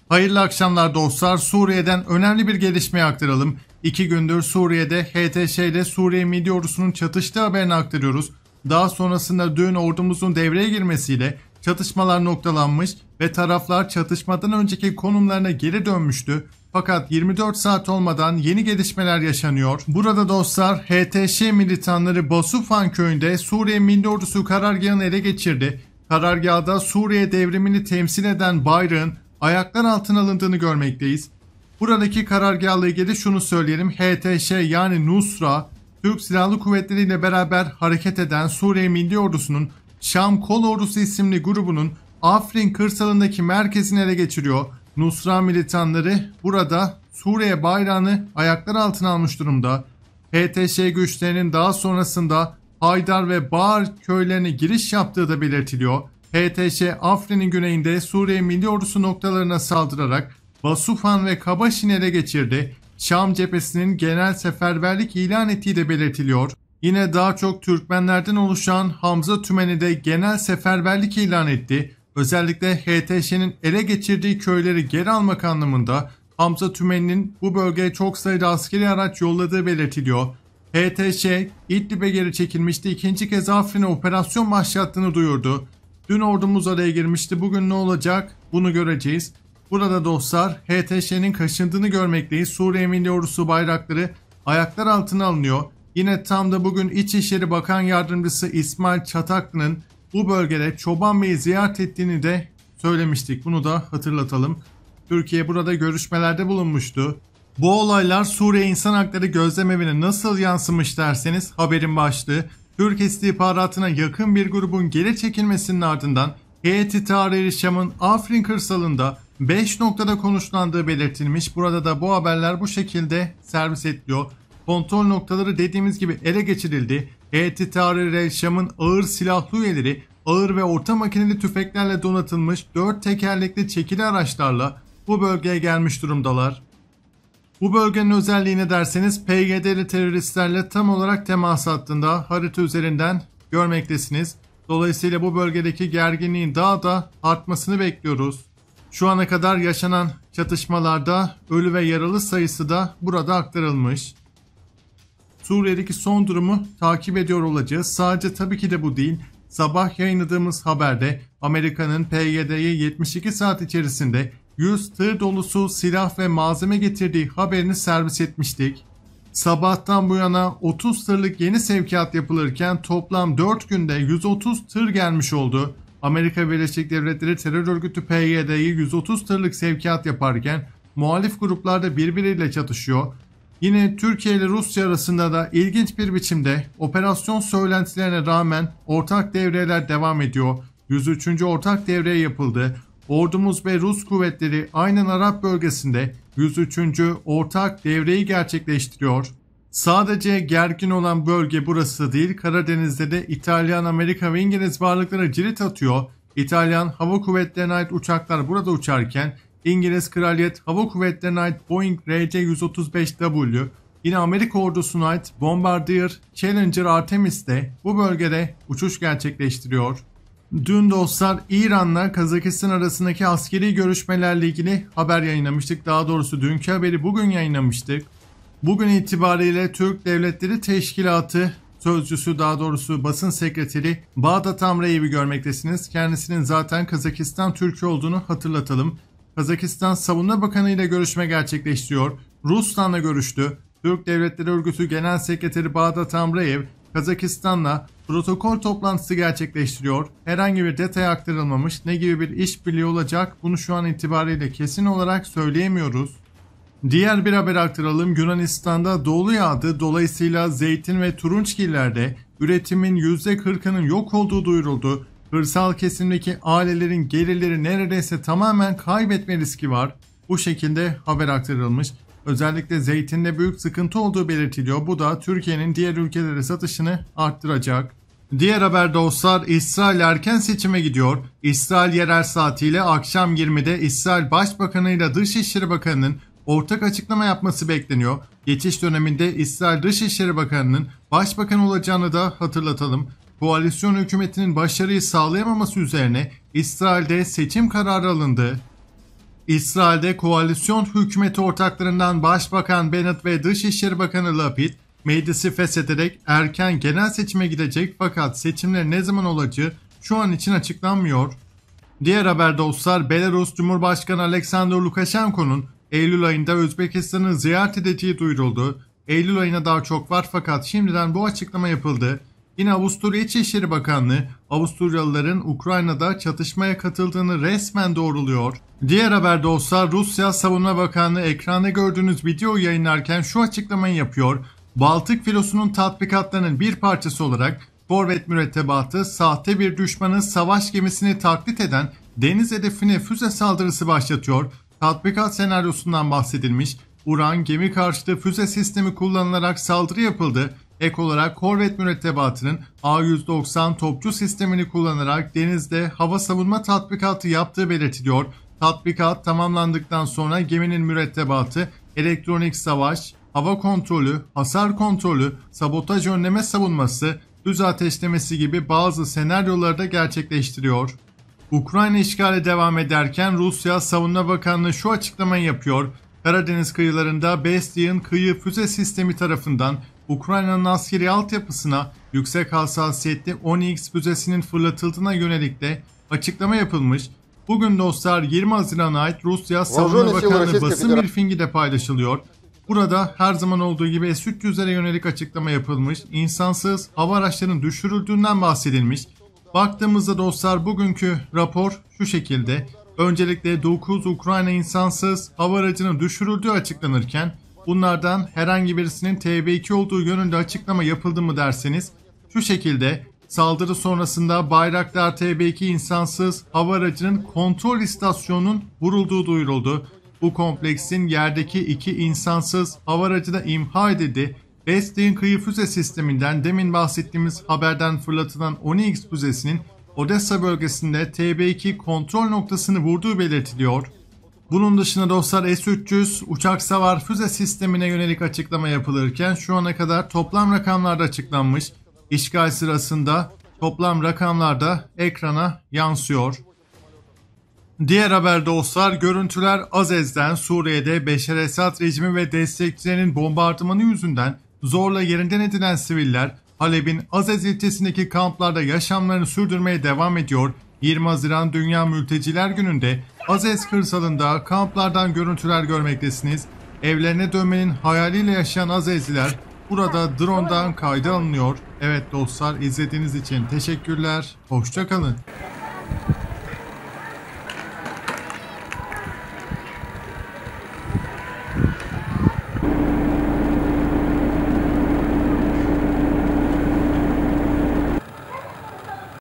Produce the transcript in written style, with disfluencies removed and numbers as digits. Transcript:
Hayırlı akşamlar dostlar. Suriye'den önemli bir gelişmeyi aktaralım. 2 gündür Suriye'de HTŞ ile Suriye Milli Ordusu'nun çatıştığı haberini aktarıyoruz. Daha sonrasında dün ordumuzun devreye girmesiyle çatışmalar noktalanmış ve taraflar çatışmadan önceki konumlarına geri dönmüştü. Fakat 24 saat olmadan yeni gelişmeler yaşanıyor. Burada dostlar HTŞ militanları Basufan köyünde Suriye Milli Ordusu karargahını ele geçirdi. Karargahda Suriye devrimini temsil eden bayrağın ayaklar altına alındığını görmekteyiz. Buradaki karargahla ilgili şunu söyleyelim. HTŞ yani Nusra, Türk Silahlı Kuvvetleri ile beraber hareket eden Suriye Milli Ordusu'nun Şam Kol Ordusu isimli grubunun Afrin kırsalındaki merkezini ele geçiriyor. Nusra militanları burada Suriye bayrağını ayaklar altına almış durumda. HTŞ güçlerinin daha sonrasında Haydar ve Bağır köylerine giriş yaptığı da belirtiliyor. HTŞ Afrin'in güneyinde Suriye Milli Ordusu noktalarına saldırarak Basufan ve Kabaşin'i ele geçirdi. Şam cephesinin genel seferberlik ilan ettiği de belirtiliyor. Yine daha çok Türkmenlerden oluşan Hamza Tümeni de genel seferberlik ilan etti. Özellikle HTŞ'nin ele geçirdiği köyleri geri almak anlamında Hamza Tümeni'nin bu bölgeye çok sayıda askeri araç yolladığı belirtiliyor. HTŞ İdlib'e geri çekilmişti. İkinci kez Afrin'e operasyon başlattığını duyurdu. Dün ordumuz araya girmişti. Bugün ne olacak? Bunu göreceğiz. Burada dostlar HTŞ'nin kaşındığını görmekteyiz. Suriye Milli Ordusu bayrakları ayaklar altına alınıyor. Yine tam da bugün İçişleri Bakan Yardımcısı İsmail Çataklı'nın bu bölgede Çoban Bey'i ziyaret ettiğini de söylemiştik. Bunu da hatırlatalım. Türkiye burada görüşmelerde bulunmuştu. Bu olaylar Suriye İnsan Hakları Gözlemevi'ne nasıl yansımış derseniz haberin başlığı. Türk istihbaratına yakın bir grubun geri çekilmesinin ardından Heyeti Tahrir-i Şam'ın Afrin kırsalında 5 noktada konuşlandığı belirtilmiş. Burada da bu haberler bu şekilde servis ediliyor. Kontrol noktaları dediğimiz gibi ele geçirildi. Heyeti Tahrir-i Şam'ın ağır silahlı üyeleri ağır ve orta makineli tüfeklerle donatılmış 4 tekerlekli çekili araçlarla bu bölgeye gelmiş durumdalar. Bu bölgenin özelliği ne derseniz PYD'li teröristlerle tam olarak temas hattında harita üzerinden görmektesiniz. Dolayısıyla bu bölgedeki gerginliğin daha da artmasını bekliyoruz. Şu ana kadar yaşanan çatışmalarda ölü ve yaralı sayısı da burada aktarılmış. Suriye'deki son durumu takip ediyor olacağız. Sadece tabii ki de bu değil. Sabah yayınladığımız haberde Amerika'nın PYD'ye 72 saat içerisinde 100 tır dolusu silah ve malzeme getirdiği haberini servis etmiştik. Sabahtan bu yana 30 tırlık yeni sevkiyat yapılırken toplam 4 günde 130 tır gelmiş oldu. Amerika Birleşik Devletleri terör örgütü PYD'yi 130 tırlık sevkiyat yaparken muhalif gruplar da birbiriyle çatışıyor. Yine Türkiye ile Rusya arasında da ilginç bir biçimde operasyon söylentilerine rağmen ortak devreler devam ediyor. 103. ortak devre yapıldı. Ordumuz ve Rus kuvvetleri aynen Arap bölgesinde 103. ortak devreyi gerçekleştiriyor. Sadece gergin olan bölge burası değil, Karadeniz'de de İtalyan, Amerika ve İngiliz varlıkları cirit atıyor. İtalyan hava kuvvetlerine ait uçaklar burada uçarken İngiliz Kraliyet Hava Kuvvetleri'ne ait Boeing RC-135W, yine Amerika ordusuna ait Bombardier Challenger Artemis de bu bölgede uçuş gerçekleştiriyor. Dün dostlar İran'la Kazakistan arasındaki askeri görüşmelerle ilgili haber yayınlamıştık. Daha doğrusu dünkü haberi bugün yayınlamıştık. Bugün itibariyle Türk Devletleri Teşkilatı sözcüsü, daha doğrusu basın sekreteri Bağdat Amreyev'i görmektesiniz. Kendisinin zaten Kazakistan Türk'ü olduğunu hatırlatalım. Kazakistan Savunma Bakanı ile görüşme gerçekleştiriyor. Ruslan'la görüştü. Türk Devletleri Örgütü Genel Sekreteri Bağdat Amreyev Kazakistan'la protokol toplantısı gerçekleştiriyor. Herhangi bir detay aktarılmamış. Ne gibi bir işbirliği olacak bunu şu an itibariyle kesin olarak söyleyemiyoruz. Diğer bir haber aktaralım. Yunanistan'da dolu yağdı. Dolayısıyla zeytin ve turunçgillerde üretimin %40'ının yok olduğu duyuruldu. Kırsal kesimdeki ailelerin gelirleri neredeyse tamamen kaybetme riski var. Bu şekilde haber aktarılmış. Özellikle zeytinde büyük sıkıntı olduğu belirtiliyor. Bu da Türkiye'nin diğer ülkelere satışını arttıracak. Diğer haber dostlar, İsrail erken seçime gidiyor. İsrail yerel saatiyle akşam 20'de İsrail Başbakanı ile Dışişleri Bakanı'nın ortak açıklama yapması bekleniyor. Geçiş döneminde İsrail Dışişleri Bakanı'nın başbakan olacağını da hatırlatalım. Koalisyon hükümetinin başarıyı sağlayamaması üzerine İsrail'de seçim kararı alındı. İsrail'de koalisyon hükümeti ortaklarından Başbakan Bennett ve Dışişleri Bakanı Lapid, meclisi feshederek erken genel seçime gidecek fakat seçimler ne zaman olacağı şu an için açıklanmıyor. Diğer haber dostlar, Belarus Cumhurbaşkanı Alexander Lukashenko'nun Eylül ayında Özbekistan'ı ziyaret edeceği duyuruldu. Eylül ayına daha çok var fakat şimdiden bu açıklama yapıldı. Yine Avusturya İçişleri Bakanlığı, Avusturyalıların Ukrayna'da çatışmaya katıldığını resmen doğruluyor. Diğer haber dostlar, Rusya Savunma Bakanlığı ekranda gördüğünüz videoyu yayınlarken şu açıklamayı yapıyor. Baltık filosunun tatbikatlarının bir parçası olarak korvet mürettebatı sahte bir düşmanın savaş gemisini taklit eden deniz hedefine füze saldırısı başlatıyor. Tatbikat senaryosundan bahsedilmiş. Uran gemi karşıtı füze sistemi kullanılarak saldırı yapıldı. Ek olarak korvet mürettebatının A-190 topçu sistemini kullanarak denizde hava savunma tatbikatı yaptığı belirtiliyor. Tatbikat tamamlandıktan sonra geminin mürettebatı elektronik savaş, hava kontrolü, hasar kontrolü, sabotaj önleme savunması, düz ateşlemesi gibi bazı senaryoları da gerçekleştiriyor. Ukrayna işgali devam ederken Rusya Savunma Bakanlığı şu açıklamayı yapıyor. Karadeniz kıyılarında Bastion kıyı füze sistemi tarafından Ukrayna'nın askeri altyapısına yüksek hassasiyetli Onyx füzesinin fırlatıldığına yönelik de açıklama yapılmış. Bugün dostlar 20 Haziran'a ait Rusya Savunma Bakanlığı basın briefingi de paylaşılıyor. Burada her zaman olduğu gibi S-300'lere yönelik açıklama yapılmış, insansız hava araçlarının düşürüldüğünden bahsedilmiş. Baktığımızda dostlar bugünkü rapor şu şekilde. Öncelikle 9 Ukrayna insansız hava aracının düşürüldüğü açıklanırken bunlardan herhangi birisinin TB2 olduğu yönünde açıklama yapıldı mı derseniz şu şekilde saldırı sonrasında Bayraktar TB2 insansız hava aracının kontrol istasyonunun vurulduğu duyuruldu. Bu kompleksin yerdeki 2 insansız hava aracı da imha edildi. Bastion kıyı füze sisteminden demin bahsettiğimiz haberden fırlatılan Onyx füzesinin Odessa bölgesinde TB2 kontrol noktasını vurduğu belirtiliyor. Bunun dışında dostlar S-300 uçak savar füze sistemine yönelik açıklama yapılırken şu ana kadar toplam rakamlarda açıklanmış. İşgal sırasında toplam rakamlarda ekrana yansıyor. Diğer haber dostlar, görüntüler Azez'den Suriye'de Beşar Esad rejimi ve destekçilerinin bombardımanı yüzünden zorla yerinden edilen siviller Halep'in Azez ilçesindeki kamplarda yaşamlarını sürdürmeye devam ediyor. 20 Haziran Dünya Mülteciler Günü'nde Azez kırsalında kamplardan görüntüler görmektesiniz. Evlerine dönmenin hayaliyle yaşayan Azezliler burada drone'dan kayda alınıyor. Evet dostlar, izlediğiniz için teşekkürler. Hoşça kalın.